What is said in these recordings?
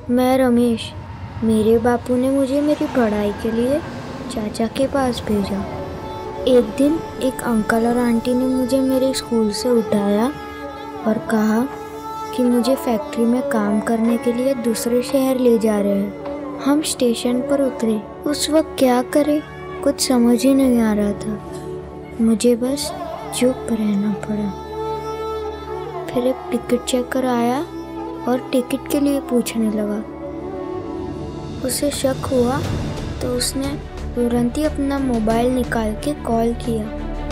मैं रमेश। मेरे बापू ने मुझे मेरी पढ़ाई के लिए चाचा के पास भेजा। एक दिन एक अंकल और आंटी ने मुझे मेरे स्कूल से उठाया और कहा कि मुझे फैक्ट्री में काम करने के लिए दूसरे शहर ले जा रहे हैं। हम स्टेशन पर उतरे। उस वक्त क्या करें कुछ समझ ही नहीं आ रहा था। मुझे बस चुप रहना पड़ा। फिर एक टिकट चेकर आया और टिकट के लिए पूछने लगा। उसे शक हुआ तो उसने तुरंत ही अपना मोबाइल निकाल के कॉल किया।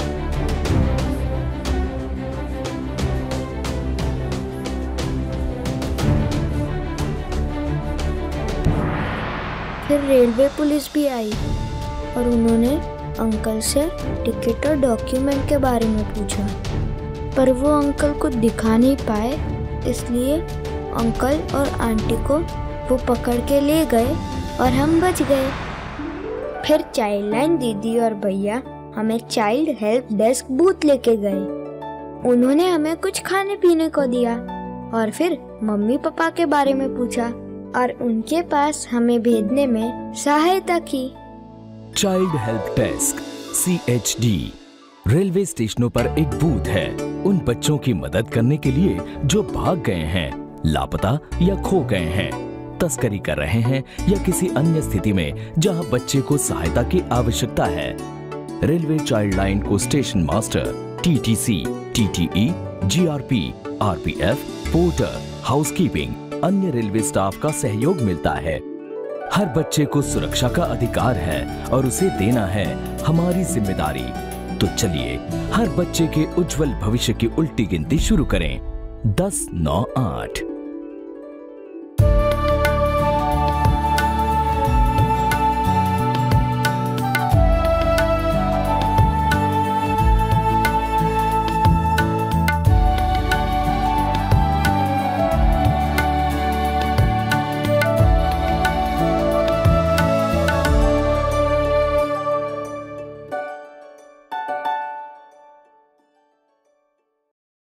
फिर रेलवे पुलिस भी आई और उन्होंने अंकल से टिकट और डॉक्यूमेंट के बारे में पूछा, पर वो अंकल को दिखा नहीं पाए, इसलिए अंकल और आंटी को वो पकड़ के ले गए और हम बच गए। फिर चाइल्ड लाइन दीदी और भैया हमें चाइल्ड हेल्प डेस्क बूथ लेके गए। उन्होंने हमें कुछ खाने पीने को दिया और फिर मम्मी पापा के बारे में पूछा और उनके पास हमें भेजने में सहायता की। Child help desk CHD railway स्टेशनों पर एक बूथ है उन बच्चों की मदद करने के लिए जो भाग गए हैं, लापता या खो गए हैं, तस्करी कर रहे हैं या किसी अन्य स्थिति में जहां बच्चे को सहायता की आवश्यकता है। रेलवे चाइल्ड लाइन को station master, TTC, TTE, GRP, RPF, porter, housekeeping, अन्य रेलवे स्टाफ का सहयोग मिलता है। हर बच्चे को सुरक्षा का अधिकार है और उसे देना है हमारी जिम्मेदारी। तो चलिए हर बच्चे के उज्जवल भविष्य की उल्टी गिनती शुरू करें। 10, 9, 8।